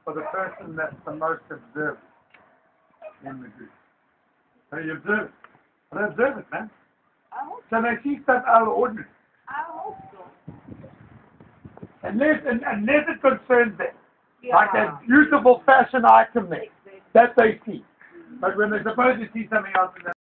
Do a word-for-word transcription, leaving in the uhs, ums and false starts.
for the person that's the most observant in the group. So you observe it. They observe it, man. I hope, So they see stuff out of the ordinary. I hope so. Unless, unless it concerns them. Yeah. Like that beautiful fashion item there that they see. But when they're supposed to see something else in